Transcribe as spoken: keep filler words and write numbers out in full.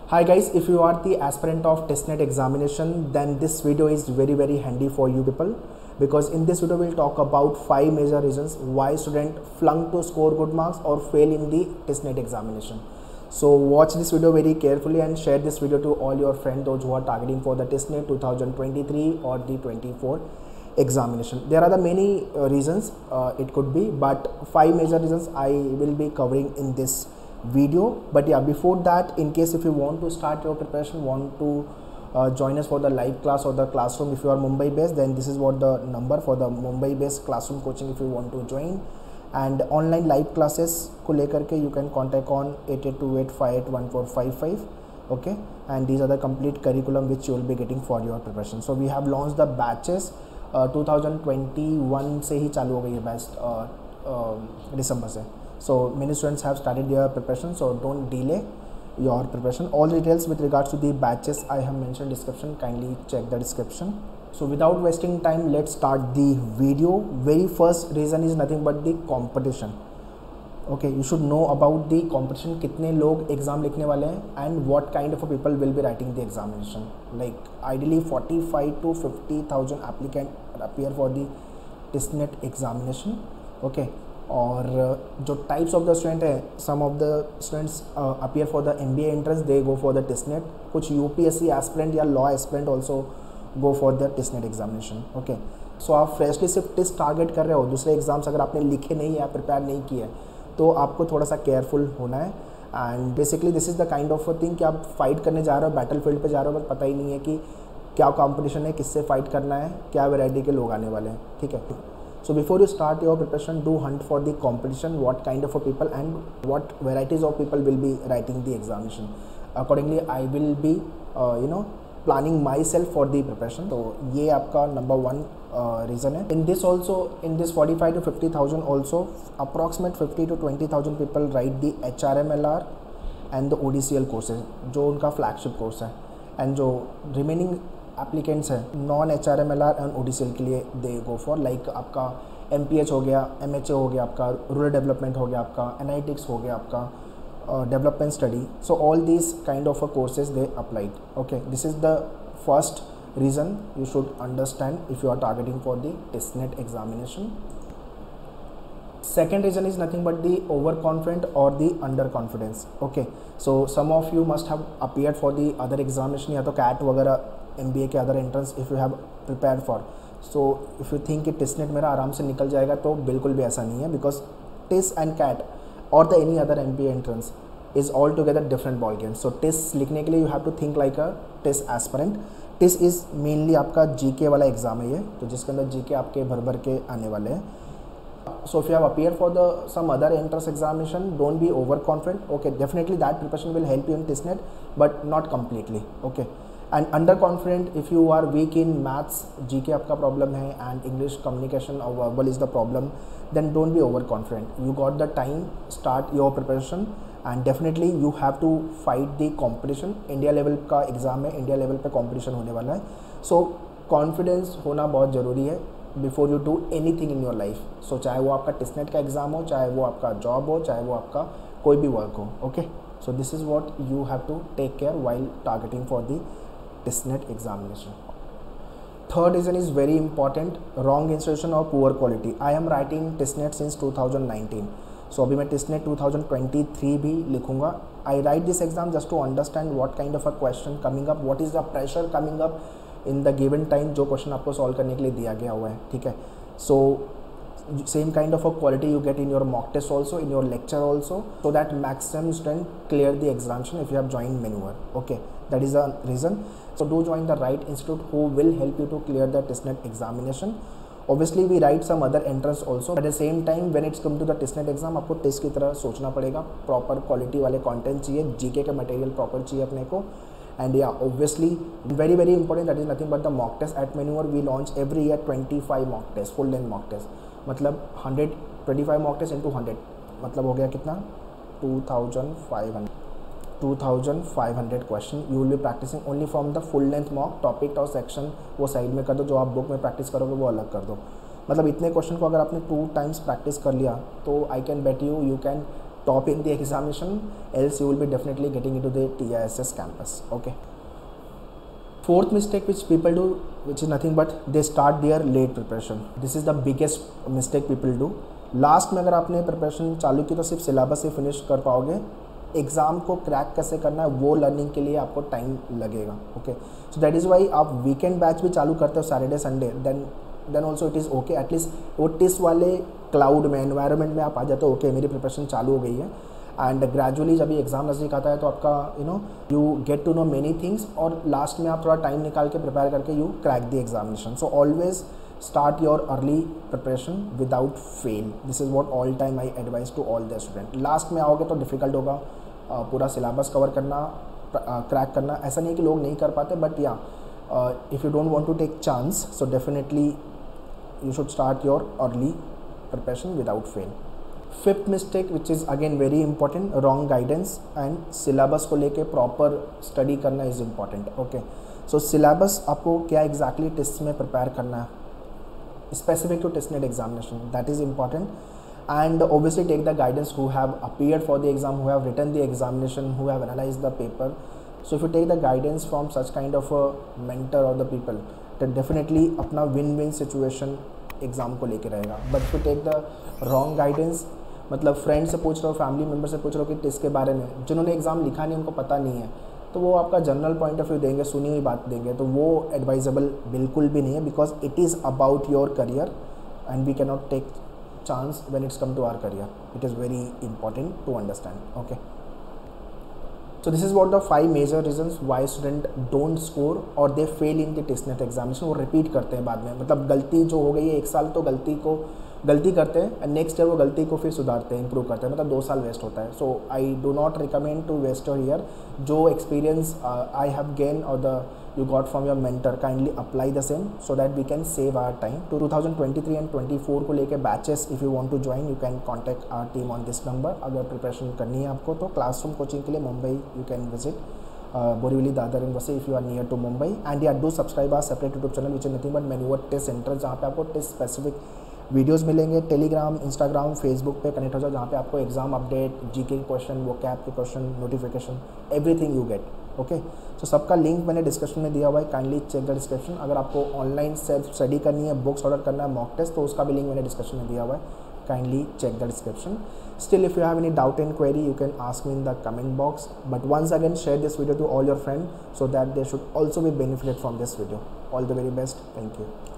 Hi guys, if you are the aspirant of testnet examination, then this video is very very handy for you people, because in this video we'll talk about five major reasons why student flunk to score good marks or fail in the testnet examination. So watch this video very carefully and share this video to all your friends, those who are targeting for the testnet twenty twenty-three or the twenty-four examination. There are the many uh, reasons uh, it could be, but five major reasons I will be covering in this video. But yeah, before that, in case if you want to start your preparation, want to uh, join us for the live class or the classroom, if you are Mumbai based, then this is what the number for the Mumbai based classroom coaching if you want to join. And online live classes को लेकर के you can contact on eight eight two eight five eight one four five five. Okay, and these are the complete curriculum which you will be getting for your preparation. So we have launched the batches. uh, twenty twenty-one से ही चालू हो गई है batch दिसंबर से. So many students have started their preparation, so don't delay your preparation. All details with regards to the batches I have mentioned description, kindly check the description. So without wasting time, let's start the video. Very first reason is nothing but the competition. Okay, you should know about the competition. कितने लोग exam लिखने वाले हैं and what kind of a people will be writing the examination. Like ideally forty-five to fifty thousand applicant appear for the testnet examination. Okay. और जो types of the student है, some of the students appear for the MBA entrance, they go for the TISSNET. कुछ UPSC aspirant या law aspirant also go for the TISSNET examination. Okay, so आप freshly सिर्फ test target कर रहे हो, दूसरे exams अगर आपने लिखे नहीं है, प्रिपेयर नहीं किए, तो आपको थोड़ा सा केयरफुल होना है. And basically this is the kind of a thing कि आप फाइट करने जा रहे हो, बैटल फील्ड पर जा रहे हो, बट पता ही नहीं है कि क्या कॉम्पिटिशन है, किससे फाइट करना है, क्या वैरायटी के लोग आने वाले हैं. ठीक है. So before you start your preparation, do hunt for the competition, what kind of a people and what varieties of people will be writing the examination. Accordingly, I will be, uh, you know, planning myself for the preparation. So ये आपका number one uh, reason है. In this also, in this forty-five to fifty thousand also, approximate fifty to twenty thousand people write the H R M L R and the O D C L courses, जो उनका flagship course है, and जो remaining applicants हैं non H R M L R and O D C L के लिए they go for, like आपका M P H हो गया, एम एच ए हो गया, आपका रूरल डेवलपमेंट हो गया, आपका एनालिटिक्स हो गया, आपका development study. So all these kind of a courses they applied. Okay, this is the first reason you should understand if you are targeting for the TISSNET examination. Second reason is nothing but the overconfident or the underconfidence. Okay, so some of you must have appeared for the other examination, या तो cat वगैरह M B A के other entrance if you have prepared for. So if you think कि TISSNET मेरा आराम से निकल जाएगा, तो बिल्कुल भी ऐसा नहीं है, बिकॉज टेस्ट एंड कैट और the any other M B A entrance is altogether different ball game. So TISS लिखने के लिए you have to think like a TISS aspirant. TISS is mainly आपका जी के वाला exam है ये, तो जिसके अंदर जी के आपके भर भर के आने वाले हैं. So if you have appeared for the some other entrance examination, don't be overconfident. Okay, definitely that preparation will help you in testnet, but not completely. Okay, and underconfident if you are weak in maths, G K आपका problem है, and English communication or verbal is the problem, then don't be overconfident. You got the time, start your preparation, and definitely you have to fight the competition. India level का exam है, India level पे competition होने वाला है. So confidence होना बहुत ज़रूरी है before you do anything in your life. So चाहे वो आपका टेस्टनेट का एग्ज़ाम हो, चाहे वो आपका जॉब हो, चाहे वो आपका कोई भी वर्क हो. Okay, so this is what you have to take care while targeting for the TISSNET examination. Third reason is very important, wrong institution और poor quality. I am writing TISSNET since two thousand nineteen. So अभी मैं TISSNET two thousand twenty three भी लिखूंगा. I write this exam just to understand what kind of a question coming up, what is the pressure coming up in the given time, जो question आपको solve करने के लिए दिया गया हुआ है. ठीक है. So same kind of a quality you get in your mock test also, in your lecture also, so that maximum student clear the examination if you have join मेन्यूअर. Okay, that is the reason. So do join the right institute who will help you to clear the TISSNET examination. Obviously we write some other entrance also, at the same time when it's come to the testnet exam, आपको TISS की तरह सोचना पड़ेगा. Proper quality वाले content चाहिए, GK का material proper चाहिए अपने को. And yeah, obviously very very important, that is nothing but the mock test. At Manure we launch every year twenty-five mock tests, full length mock test. मतलब one hundred twenty-five mock test into one hundred, मतलब हो गया कितना, two thousand five hundred two thousand five hundred question. You will be practicing only from the full length mock. Topic और section वो side में कर दो, जो आप बुक में प्रैक्टिस करोगे वो अलग कर दो. मतलब इतने क्वेश्चन को अगर आपने टू टाइम्स प्रैक्टिस कर लिया, तो I can bet you you can top in the examination, else you will be definitely getting into the T I S S campus. Okay. Fourth mistake which people do, which is nothing but they start their late preparation. This is the biggest mistake people do. Last में अगर आपने preparation चालू की तो सिर्फ syllabus से finish कर पाओगे, एग्ज़ाम को क्रैक कैसे करना है वो लर्निंग के लिए आपको टाइम लगेगा. Okay, so that is why आप वीकेंड बैच भी चालू करते हो Saturday Sunday, then then also it is okay. At least वो टिस वाले क्लाउड में एनवायरनमेंट में आप आ जाते हो, ओके मेरी प्रिपरेशन चालू हो गई है. एंड ग्रेजुअली जब भी एग्ज़ाम नज़दीक आता है तो आपका you know you get to know many things, और लास्ट में आप थोड़ा टाइम निकाल के प्रिपेयर करके you crack the examination. So always start your early preparation without fail. This is what all time I advise to all the student. Last में आओगे तो डिफ़िकल्ट होगा पूरा सिलेबस कवर करना, क्रैक करना. ऐसा नहीं है कि लोग नहीं कर पाते, बट या if you don't want to take chance, so definitely you should start your early preparation without fail. Fifth mistake which is again very important, wrong guidance and syllabus को लेके प्रॉपर स्टडी करना is important. Okay, so syllabus आपको क्या exactly test में prepare करना है, specific to testnet examination, that is important. And obviously take the guidance who have appeared for the exam, who have written the examination, who have analyzed the paper. So if you take the guidance from such kind of a mentor or the people, then definitely अपना win-win situation exam को लेके रहेगा. But if you take the wrong guidance, मतलब friend से पूछ रहे हो, family member से पूछ रहे हो कि टेस्ट के बारे में, जिन्होंने एग्ज़ाम लिखा नहीं उनको पता नहीं है, तो वो आपका जनरल पॉइंट ऑफ व्यू देंगे, सुनी हुई बात देंगे, तो वो एडवाइजेबल बिल्कुल भी नहीं है. Because it is about your career and we can not take chance when it's come to our career. It is very important to understand. Okay, so this is what the five major reasons why student don't score और they fail in the TISSNET examination. वो repeat करते हैं बाद में, मतलब गलती जो हो गई है एक साल तो गलती को गलती करते हैं एंड नेक्स्ट ईयर वो गलती को फिर सुधारते हैं, इंप्रूव करते हैं, मतलब दो साल वेस्ट होता है. So I do not recommend to waste your year. जो एक्सपीरियंस आई हैव गेन और the you got from your mentor, kindly apply the same so that we can save our time. Two two thousand twenty three and twenty four को लेके batches if you want to join, you can contact our team on this number. अगर preparation करनी है आपको तो classroom coaching के लिए Mumbai you can visit Borivali, Dadar and Vasai if you are near to Mumbai. And yeah do subscribe our separate YouTube channel which is nothing but manual test centre, जहाँ पे आपको टेस्ट स्पेसिफिक वीडियोस मिलेंगे. टेलीग्राम, इंस्टाग्राम, फेसबुक पे connect हो जाओ, जहाँ पे आपको एग्जाम अपडेट, जीके के क्वेश्चन, वो कैप के question, notification, everything you get. Okay, so सबका लिंक मैंने डिस्क्रिप्शन में दिया हुआ है, काइंडली चेक द डिस्क्रिप्शन. अगर आपको ऑनलाइन सेल्फ स्टडी करनी है, बुक्स ऑर्डर करना है, मॉक टेस्ट, तो उसका भी लिंक मैंने डिस्क्रिप्शन में दिया हुआ है, kindly check the description. Still, if you have any doubt and query, you can ask me in the comment box. But once again, share this video to all your friends so that they should also be benefited from this video. All the very best. Thank you.